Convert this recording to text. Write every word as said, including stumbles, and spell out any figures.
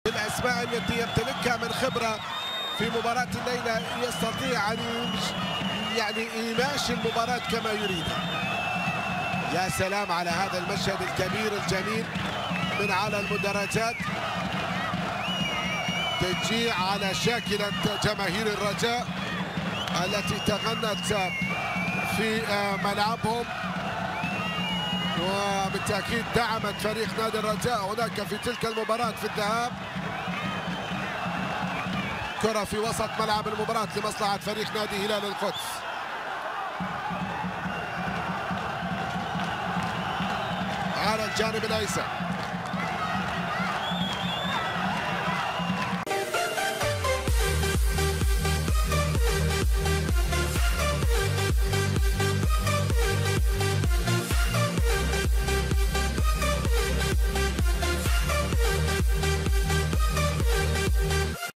الأسماء التي يمتلكها من خبرة في مباراة الليلة يستطيع أن يعني يماشي المباراة كما يريد. يا سلام على هذا المشهد الكبير الجميل من على المدرجات، تشجيع على شاكلة جماهير الرجاء التي تغنت في ملعبهم وبالتأكيد دعمت فريق نادي الرجاء هناك في تلك المباراة في الذهاب. كرة في وسط ملعب المباراة لمصلحة فريق نادي هلال القدس. على الجانب الأيسر